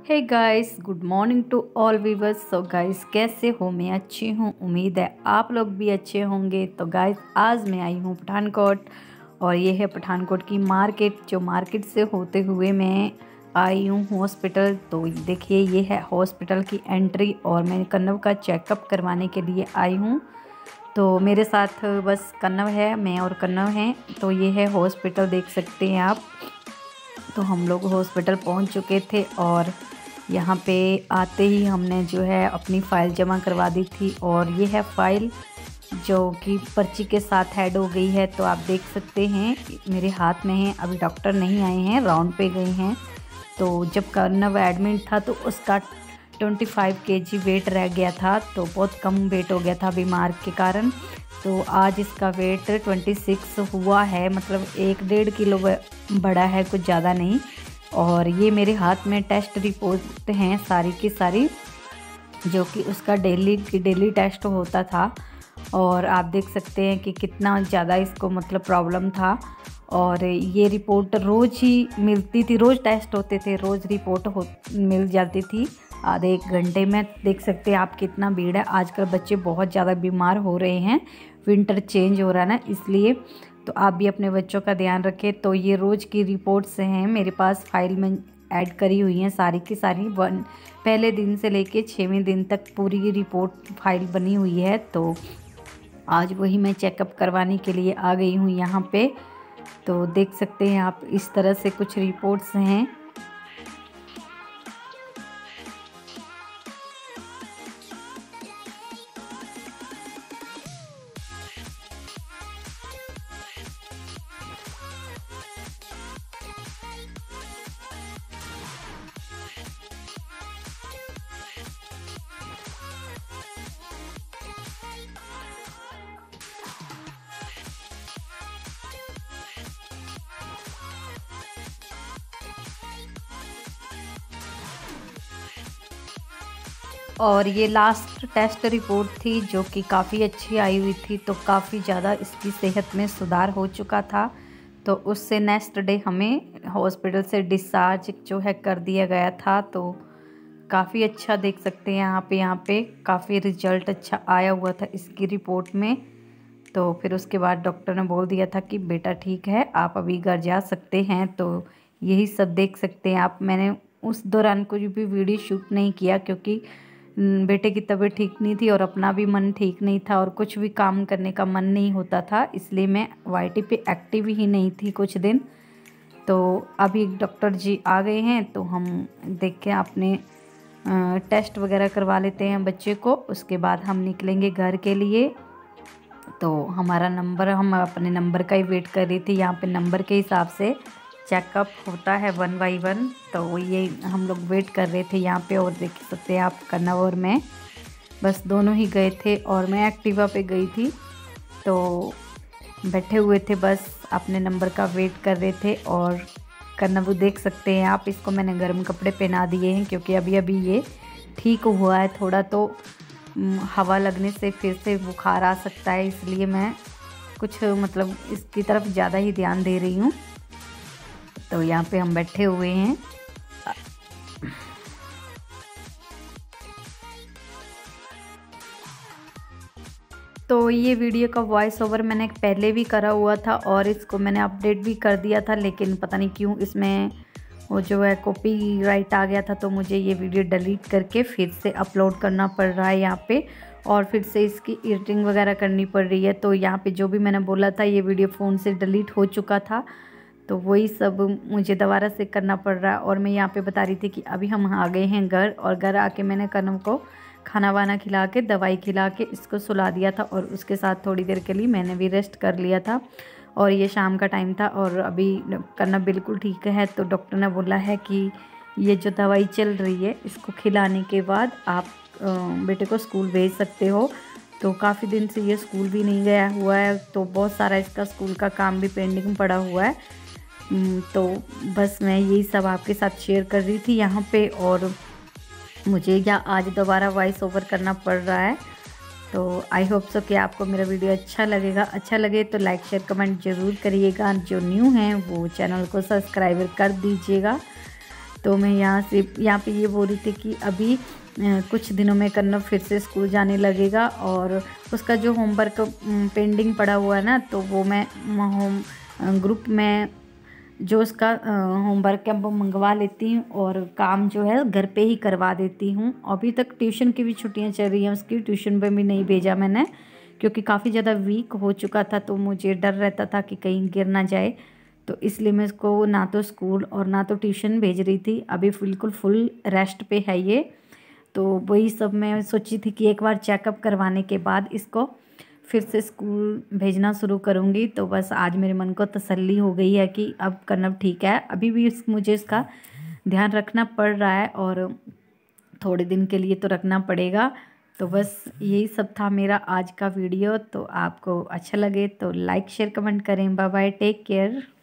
Hey guys, good morning to all viewers. So guys, कैसे हो? मैं अच्छी हूँ, उम्मीद है आप लोग भी अच्छे होंगे। तो गाइस, आज मैं आई हूँ पठानकोट और ये है पठानकोट की मार्केट। जो मार्केट से होते हुए मैं आई हूँ हॉस्पिटल। तो देखिए, ये है हॉस्पिटल की एंट्री और मैं कन्नव का चेकअप करवाने के लिए आई हूँ। तो मेरे साथ बस कन्नव है, मैं और कन्नव हैं। तो ये है हॉस्पिटल, देख सकते हैं आप। तो हम लोग हॉस्पिटल पहुँच चुके थे और यहाँ पे आते ही हमने जो है अपनी फ़ाइल जमा करवा दी थी। और ये है फ़ाइल जो कि पर्ची के साथ ऐड हो गई है। तो आप देख सकते हैं मेरे हाथ में है। अभी डॉक्टर नहीं आए हैं, राउंड पे गए हैं। तो जब कन्नव एडमिट था तो उसका 25 kg वेट रह गया था, तो बहुत कम वेट हो गया था बीमार के कारण। तो आज इसका वेट 26 हुआ है, मतलब 1-1.5 किलो बड़ा है, कुछ ज़्यादा नहीं। और ये मेरे हाथ में टेस्ट रिपोर्ट हैं सारी की सारी, जो कि उसका डेली टेस्ट होता था। और आप देख सकते हैं कि कितना ज़्यादा इसको मतलब प्रॉब्लम था। और ये रिपोर्ट रोज़ ही मिलती थी, रोज़ टेस्ट होते थे, रोज़ रिपोर्ट मिल जाती थी आधे 1 घंटे में। देख सकते हैं आप कितना भीड़ है। आजकल बच्चे बहुत ज़्यादा बीमार हो रहे हैं, विंटर चेंज हो रहा है ना, इसलिए। तो आप भी अपने बच्चों का ध्यान रखें। तो ये रोज़ की रिपोर्ट्स हैं मेरे पास, फाइल में ऐड करी हुई हैं सारी की सारी। पहले दिन से लेके 6वें दिन तक पूरी रिपोर्ट फाइल बनी हुई है। तो आज वही मैं चेकअप करवाने के लिए आ गई हूँ यहाँ पे। तो देख सकते हैं आप, इस तरह से कुछ रिपोर्ट्स हैं। और ये लास्ट टेस्ट रिपोर्ट थी जो कि काफ़ी अच्छी आई हुई थी। तो काफ़ी ज़्यादा इसकी सेहत में सुधार हो चुका था। तो उससे नेक्स्ट डे हमें हॉस्पिटल से डिस्चार्ज जो है कर दिया गया था। तो काफ़ी अच्छा देख सकते हैं यहाँ पे काफ़ी रिजल्ट अच्छा आया हुआ था इसकी रिपोर्ट में। तो फिर उसके बाद डॉक्टर ने बोल दिया था कि बेटा ठीक है, आप अभी घर जा सकते हैं। तो यही सब देख सकते हैं आप। मैंने उस दौरान कुछ भी वीडियो शूट नहीं किया, क्योंकि बेटे की तबीयत ठीक नहीं थी और अपना भी मन ठीक नहीं था और कुछ भी काम करने का मन नहीं होता था, इसलिए मैं वाईटी पे एक्टिव ही नहीं थी कुछ दिन। तो अभी डॉक्टर जी आ गए हैं, तो हम देख के अपने टेस्ट वगैरह करवा लेते हैं बच्चे को, उसके बाद हम निकलेंगे घर के लिए। तो हमारा नंबर, हम अपने नंबर का ही वेट कर रही थी। यहाँ पे नंबर के हिसाब से चेकअप होता है 1 बाय 1। तो ये हम लोग वेट कर रहे थे यहाँ पे। और देख सकते हैं आप, कन्नव और मैं बस दोनों ही गए थे और मैं एक्टिवा पे गई थी। तो बैठे हुए थे, बस अपने नंबर का वेट कर रहे थे। और कन्नव देख सकते हैं आप, इसको मैंने गर्म कपड़े पहना दिए हैं, क्योंकि अभी अभी ये ठीक हुआ है थोड़ा। तो हवा लगने से फिर से बुखार आ सकता है, इसलिए मैं कुछ मतलब इसकी तरफ ज़्यादा ही ध्यान दे रही हूँ। तो यहाँ पे हम बैठे हुए हैं। तो ये वीडियो का वॉइस ओवर मैंने पहले भी करा हुआ था और इसको मैंने अपडेट भी कर दिया था, लेकिन पता नहीं क्यों इसमें वो जो है कॉपीराइट आ गया था। तो मुझे ये वीडियो डिलीट करके फिर से अपलोड करना पड़ रहा है यहाँ पे, और फिर से इसकी एडिटिंग वगैरह करनी पड़ रही है। तो यहाँ पे जो भी मैंने बोला था, ये वीडियो फ़ोन से डिलीट हो चुका था, तो वही सब मुझे दोबारा से करना पड़ रहा है। और मैं यहाँ पे बता रही थी कि अभी हम आ गए हैं घर, और घर आके मैंने कन्नव को खाना वाना खिला के, दवाई खिला के इसको सुला दिया था। और उसके साथ थोड़ी देर के लिए मैंने भी रेस्ट कर लिया था। और ये शाम का टाइम था और अभी कन्नव बिल्कुल ठीक है। तो डॉक्टर ने बोला है कि ये जो दवाई चल रही है, इसको खिलाने के बाद आप बेटे को स्कूल भेज सकते हो। तो काफ़ी दिन से ये स्कूल भी नहीं गया हुआ है, तो बहुत सारा इसका स्कूल का काम भी पेंडिंग पड़ा हुआ है। तो बस मैं यही सब आपके साथ शेयर कर रही थी यहाँ पे। और मुझे यहाँ आज दोबारा वॉइस ओवर करना पड़ रहा है। तो आई होप सो कि आपको मेरा वीडियो अच्छा लगेगा। अच्छा लगे तो लाइक शेयर कमेंट ज़रूर करिएगा। जो न्यू हैं वो चैनल को सब्सक्राइब कर दीजिएगा। तो मैं यहाँ पे ये बोल रही थी कि अभी कुछ दिनों में कन्नव फिर से स्कूल जाने लगेगा और उसका जो होमवर्क पेंडिंग पड़ा हुआ है ना, तो वो मैं होम ग्रुप में जो उसका होमवर्क है वो मंगवा लेती हूँ और काम जो है घर पे ही करवा देती हूँ। अभी तक ट्यूशन की भी छुट्टियाँ चल रही हैं, उसकी ट्यूशन पे भी नहीं भेजा मैंने, क्योंकि काफ़ी ज़्यादा वीक हो चुका था, तो मुझे डर रहता था कि कहीं गिर ना जाए, तो इसलिए मैं इसको ना तो स्कूल और ना तो ट्यूशन भेज रही थी। अभी बिल्कुल फुल रेस्ट पे है ये, तो वही सब मैं सोची थी कि एक बार चेकअप करवाने के बाद इसको फिर से स्कूल भेजना शुरू करूँगी। तो बस आज मेरे मन को तसल्ली हो गई है कि अब कन्नव ठीक है। अभी भी मुझे इसका ध्यान रखना पड़ रहा है और थोड़े दिन के लिए तो रखना पड़ेगा। तो बस यही सब था मेरा आज का वीडियो। तो आपको अच्छा लगे तो लाइक शेयर कमेंट करें। Bye bye, take care.